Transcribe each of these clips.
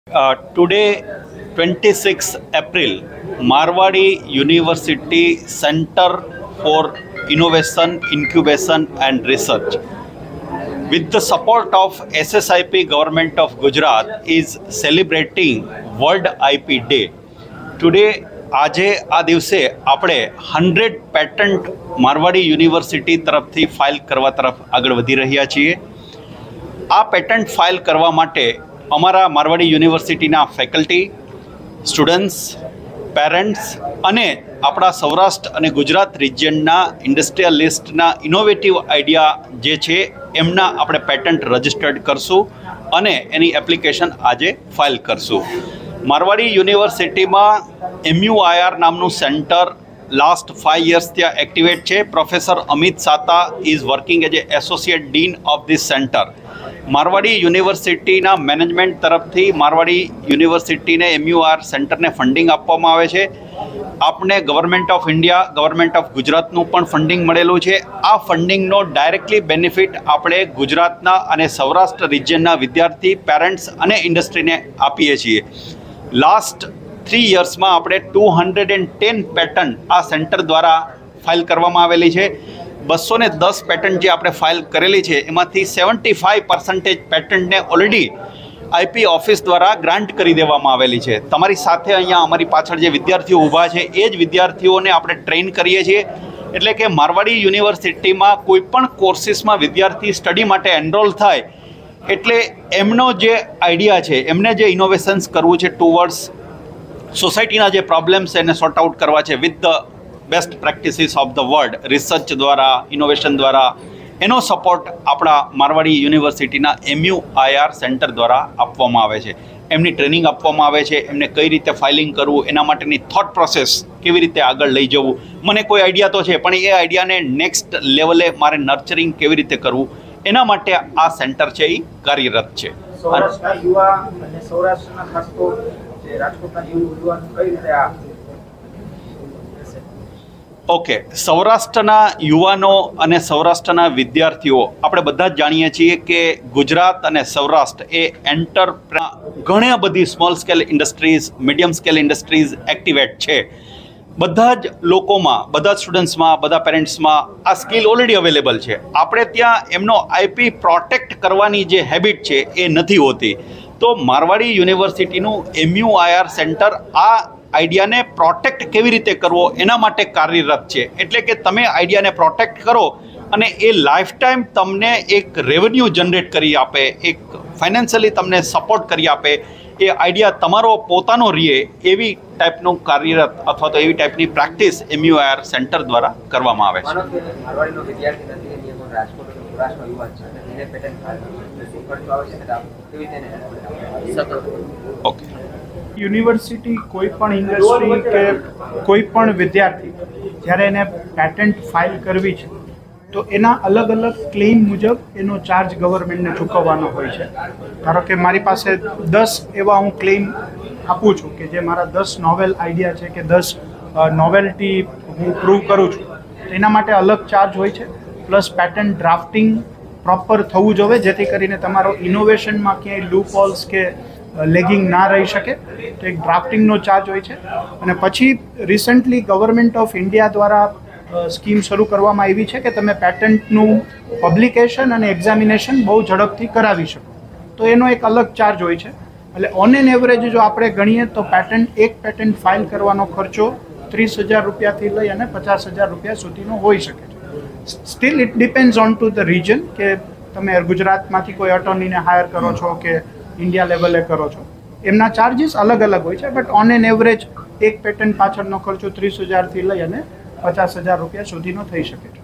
Today, 26 April, Marwadi University Center for Innovation, Incubation and Research, with the support of SSIP Government of Gujarat, is celebrating World IP Day. Today, આજે આ દિવસે આપણે 100 patent Marwadi university તરફથી file કરવા તરફ આગળ વધી રહ્યા છીએ. આ પેટન્ટ ફાઇલ કરવા માટે અમારા મારવાડી યુનિવર્સિટીના ફેકલ્ટી, સ્ટુડન્ટ્સ, પેરેન્ટ્સ અને આપણા સૌરાષ્ટ્ર અને ગુજરાત રિજિયનના ઇન્ડસ્ટ્રીયલિસ્ટના ઇનોવેટિવ આઈડિયા જે છે એમના આપણે પેટન્ટ રજિસ્ટર્ડ કરશું અને એની એપ્લિકેશન આજે ફાઇલ કરશું. મારવાડી યુનિવર્સિટીમાં MUIR નામનું સેન્ટર લાસ્ટ 5 years ત્યાં એક્ટિવેટ છે. Professor Amit Sata is working as a associate dean of this centre. Marwadi યુનિવર્સિટીના મેનેજમેન્ટ તરફથી મારવાડી યુનિવર્સિટીને MUIR સેન્ટરને ફંડિંગ આપવામાં આવે છે. આપને government of India, government of ગુજરાતનું પણ ફંડિંગ મળેલું છે. આ ફંડિંગનો ડાયરેક્ટલી બેનિફિટ આપણે ગુજરાતના અને સૌરાષ્ટ્ર રિજિયનના વિદ્યાર્થી, પેરેન્ટ્સ અને ઇન્ડસ્ટ્રીને આપીએ છીએ. લાસ્ટ 3 yearsમાં આપણે 210 પેટન્ટ આ સેન્ટર દ્વારા ફાઇલ કરવામાં આવેલી છે. 210 પેટન્ટ જે આપણે ફાઇલ કરેલી છે એમાંથી 75% પેટન્ટને ઓલરેડી IP ઓફિસ દ્વારા ગ્રાન્ટ કરી દેવામાં આવેલી છે. તમારી સાથે અહીંયા અમારી પાછળ જે વિદ્યાર્થીઓ ઊભા છે એ જ વિદ્યાર્થીઓને આપણે ટ્રેન કરીએ છીએ. એટલે કે મારવાડી યુનિવર્સિટીમાં કોઈ પણ કોર્સીસમાં વિદ્યાર્થી સ્ટડી માટે એનરોલ થાય એટલે એમનો જે આઈડિયા છે, એમને જે ઇનોવેશન્સ કરવું છે ટુવર્ડ્સ સોસાયટીના જે પ્રોબ્લેમ્સ એને સોર્ટ આઉટ કરવા છે with the best practices of the world, research દ્વારા, ઇનોવેશન દ્વારા, એનો સપોર્ટ આપણા મારવાડી યુનિવર્સિટીના MUIR સેન્ટર દ્વારા આપવામાં આવે છે. એમની ટ્રેનિંગ આપવામાં આવે છે, એમને કઈ રીતે ફાઇલિંગ કરવું, એના માટેની થોટ પ્રોસેસ કેવી રીતે આગળ લઈ જવું. મને કોઈ આઈડિયા તો છે પણ એ આઈડિયાને નેક્સ્ટ લેવલે મારે નર્ચરિંગ કેવી રીતે કરવું એના માટે આ સેન્ટર છે એ કાર્યરત છે. સૌરાષ્ટ્રના યુવા અને સૌરાષ્ટ્રના ખાસ તો જે રાજકોટના યુવાન કઈ રીતે આ ઓકે, સૌરાષ્ટ્રના યુવાનો અને સૌરાષ્ટ્રના વિદ્યાર્થીઓ આપણે બધા જ જાણીએ છીએ કે ગુજરાત અને સૌરાષ્ટ્ર એ ઘણી બધી small scale industries, medium scale industries activate છે. બધા જ લોકોમાં, બધા જ સ્ટુડન્ટ્સમાં, બધા પેરેન્ટ્સમાં આ સ્કિલ ઓલરેડી અવેલેબલ છે. આપણે ત્યાં એમનો IP પ્રોટેક્ટ કરવાની જે હેબિટ છે એ નથી હોતી. તો મારવાડી યુનિવર્સિટીનું MUIR સેન્ટર આ આઈડિયાને પ્રોટેક્ટ કેવી રીતે કરવો એના માટે કાર્યરત છે. એટલે કે તમે આઈડિયાને પ્રોટેક્ટ કરો અને એ લાઈફ ટાઈમ તમને એક રેવન્યુ જનરેટ કરી આપે, એક ફાઇનાન્શિયલી તમને સપોર્ટ કરી આપે, એ આઈડિયા તમારો પોતાનો રહે એવી ટાઈપનું કાર્યરત અથવા તો એવી ટાઈપની પ્રેક્ટિસ MUIR સેન્ટર દ્વારા કરવામાં આવે છે. મારવાડીનો વિદ્યાર્થી નથી, એની પણ રાજકોટ અને સૌરાષ્ટ્રનો યુવાન છે અને એને પેટન્ટ ફાઇલ શું ખર્ચો આવે છે કેવી રીતે ઓકે, યુનિવર્સિટી કોઈ પણ ઇન્ડસ્ટ્રી કે કોઈ પણ વિદ્યાર્થી જ્યારે એને પેટન્ટ ફાઇલ કરવી છે તો એના અલગ અલગ ક્લેમ મુજબ એનો ચાર્જ ગવર્મેન્ટને ચૂકવવાનો હોય છે. ધારો કે મારી પાસે 10 એવા હું ક્લેમ આપું છું કે જે મારા 10 નોવેલ આઈડિયા છે કે 10 નોવેલ્ટી હું પ્રૂવ કરું છું, તો એના માટે અલગ ચાર્જ હોય છે. પ્લસ પેટન્ટ ડ્રાફ્ટિંગ પ્રોપર થવું જોઈએ જેથી કરીને તમારો ઇનોવેશનમાં ક્યાંય લૂપહોલ્સ કે લેગિંગ ના રહી શકે, તો એક ડ્રાફ્ટિંગનો ચાર્જ હોય છે. અને પછી રિસન્ટલી ગવર્મેન્ટ ઓફ ઇન્ડિયા દ્વારા સ્કીમ શરૂ કરવામાં આવી છે કે તમે પેટન્ટનું પબ્લિકેશન અને એક્ઝામિનેશન બહુ ઝડપથી કરાવી શકો, તો એનો એક અલગ ચાર્જ હોય છે. એટલે ઓન એન એવરેજ જો આપણે ગણીએ તો એક પેટન્ટ ફાઇલ કરવાનો ખર્ચો 30,000 રૂપિયાથી લઈ અને 50,000 રૂપિયા સુધીનો હોઈ શકે છે. Still it depends on to the region કે તમે ગુજરાતમાંથી કોઈ અટોર્નીને હાયર કરો છો કે ઇન્ડિયા લેવલે કરો છો, એમના ચાર્જીસ અલગ અલગ હોય છે. બટ ઓન એન એવરેજ એક પેટન્ટ પાછળનો ખર્ચો 30,000થી લઈ અને 50,000 રૂપિયા સુધીનો થઈ શકે છે.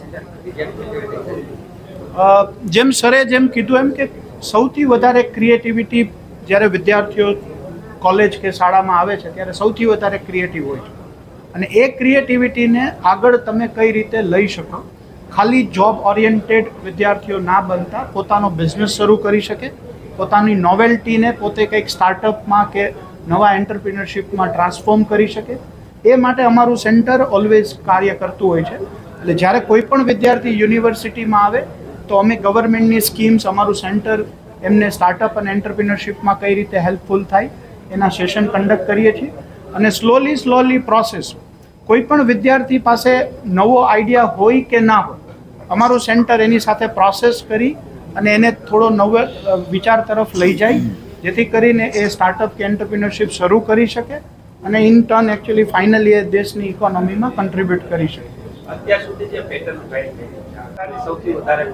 જેમ સરે જેમ કીધું એમ કે સૌથી વધારે ક્રિએટિવિટી જ્યારે વિદ્યાર્થીઓ કોલેજ કે શાળામાં આવે છે ત્યારે સૌથી વધારે ક્રિએટિવ હોય છે. અને એ ક્રિએટિવિટીને આગળ તમે કઈ રીતે લઈ શકો, ખાલી જોબ ઓરિએન્ટેડ વિદ્યાર્થીઓ ના બનતા પોતાનો બિઝનેસ શરૂ કરી શકે, પોતાની નોવેલ્ટીને પોતે કંઈક સ્ટાર્ટઅપમાં કે નવા એન્ટરપ્રિનરશિપમાં ટ્રાન્સફોર્મ કરી શકે, એ માટે અમારું સેન્ટર ઓલવેઝ કાર્ય કરતું હોય છે. એટલે જ્યારે કોઈ પણ વિદ્યાર્થી યુનિવર્સિટીમાં આવે તો અમે ગવર્મેન્ટની સ્કીમ્સ, અમારું સેન્ટર એમને સ્ટાર્ટઅપ અને એન્ટરપ્રિન્યોરશિપમાં કઈ રીતે હેલ્પફુલ થાય એના સેશન કન્ડક્ટ કરીએ છીએ. અને સ્લોલી પ્રોસેસ કોઈ પણ વિદ્યાર્થી પાસે નવો આઈડિયા હોય કે ના હોય, અમારું સેન્ટર એની સાથે પ્રોસેસ કરી અને એને થોડો નવો વિચાર તરફ લઈ જાય, જેથી કરીને એ સ્ટાર્ટઅપ કે એન્ટરપ્રિન્યોરશિપ શરૂ કરી શકે અને ઇન ટર્ન એકચ્યુઅલી ફાઇનલી એ દેશની ઇકોનોમીમાં કન્ટ્રીબ્યુટ કરી શકે. અત્યાર સુધી જે પેટર્ન ફાઇલ કરી છે સૌથી વધારે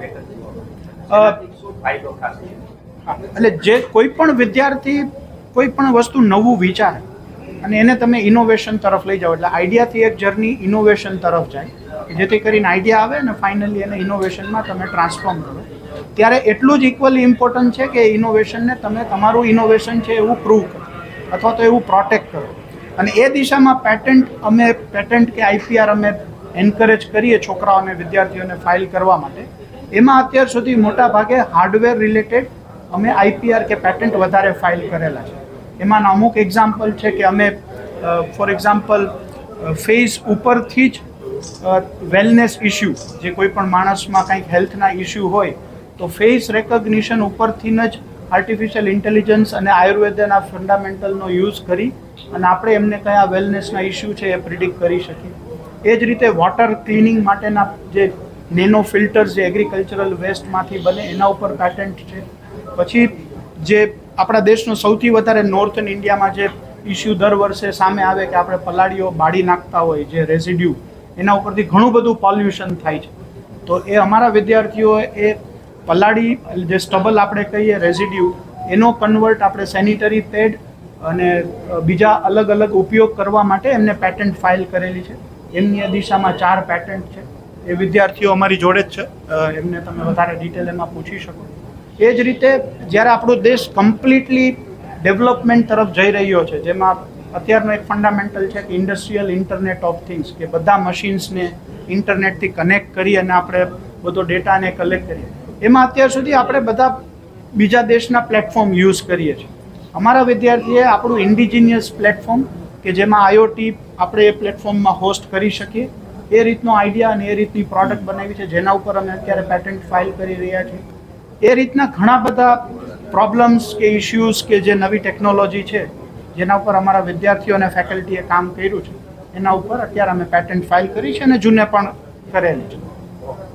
પેટર્ન શું ફાયદો ખાસ છે? એટલે જે કોઈ પણ વિદ્યાર્થી કોઈ પણ વસ્તુ નવું વિચારે અને એને તમે ઇનોવેશન તરફ લઈ જાઓ, એટલે આઈડિયાથી એક જર્ની ઇનોવેશન તરફ જાય, જેથી કરીને આઈડિયા આવે ને ફાઇનલી એને ઇનોવેશનમાં તમે ટ્રાન્સફોર્મ કરો, ત્યારે એટલું જ ઇક્વલી ઇમ્પોર્ટન્ટ છે કે ઇનોવેશનને તમે તમારું ઇનોવેશન છે એવું પ્રૂવ કરો અથવા તો એવું પ્રોટેક્ટ કરો. અને એ દિશામાં પેટન્ટ કે આઈપીઆર અમે એન્કરેજ કરીએ છોકરાઓને, વિદ્યાર્થીઓને ફાઇલ કરવા માટે. એમાં અત્યાર સુધી મોટા ભાગે હાર્ડવેર રિલેટેડ અમે આઈપીઆર કે પેટન્ટ વધારે ફાઇલ કરેલા છે. એમાંના અમુક એક્ઝામ્પલ છે કે અમે ફોર એક્ઝામ્પલ ફેસ ઉપરથી જ વેલનેસ ઇસ્યુ, જે કોઈ પણ માણસમાં કંઈક હેલ્થના ઇસ્યુ હોય તો ફેસ રેકગ્નિશન ઉપરથી જ આર્ટિફિશિયલ ઇન્ટેલિજન્સ અને આયુર્વેદના ફંડામેન્ટલનો યુઝ કરી અને આપણે એમને કયા વેલનેસના ઇસ્યુ છે એ પ્રિડિક્ટ કરી શકીએ. એ જ રીતે વોટર ક્લિનિંગ માટેના જે નેનો ફિલ્ટર્સ જે એગ્રીકલ્ચરલ વેસ્ટમાંથી બને એના ઉપર પેટન્ટ છે. પછી જે આપણા દેશનો સૌથી વધારે નોર્થન ઇન્ડિયામાં જે ઇસ્યુ દર વર્ષે સામે આવે કે આપણે પલાળીઓ બાળી નાખતા હોય, જે રેઝિડ્યુ, એના ઉપરથી ઘણું બધું પોલ્યુશન થાય છે. તો એ અમારા વિદ્યાર્થીઓએ એ પલાળી જે સ્ટબલ આપણે કહીએ રેઝિડ્યુ, એનો કન્વર્ટ આપણે સેનિટરી પેડ અને બીજા અલગ અલગ ઉપયોગ કરવા માટે એમને પેટન્ટ ફાઇલ કરેલી છે. એમની એ દિશામાં 4 પેટન્ટ છે. એ વિદ્યાર્થીઓ અમારી જોડે જ છે, એમને તમે વધારે ડિટેલ એમાં પૂછી શકો. એ જ રીતે જ્યારે આપણો દેશ કમ્પ્લીટલી ડેવલપમેન્ટ તરફ જઈ રહ્યો છે, જેમાં અત્યારનો એક ફંડામેન્ટલ છે કે ઇન્ડસ્ટ્રીયલ ઇન્ટરનેટ ઓફ થિંગ્સ, કે બધા મશીન્સને ઇન્ટરનેટથી કનેક્ટ કરી અને આપણે બધો ડેટાને કલેક્ટ કરીએ, એમાં અત્યાર સુધી આપણે બધા બીજા દેશના પ્લેટફોર્મ યુઝ કરીએ છીએ. અમારા વિદ્યાર્થીએ આપણું ઇન્ડિજિનિયસ પ્લેટફોર્મ કે જેમાં આઈઓટી આપણે એ પ્લેટફોર્મમાં હોસ્ટ કરી શકીએ, એ રીતનો આઈડિયા અને એ રીતની પ્રોડક્ટ બનાવી છે, જેના ઉપર અમે અત્યારે પેટન્ટ ફાઇલ કરી રહ્યા છીએ. એ રીતના ઘણા બધા પ્રોબ્લેમ્સ કે ઇશ્યુઝ કે જે નવી ટેકનોલોજી છે જેના ઉપર અમારા વિદ્યાર્થીઓ અને ફેકલ્ટીએ કામ કર્યું છે, એના ઉપર અત્યારે અમે પેટન્ટ ફાઇલ કરી છે અને જૂને પણ કરેલી છે.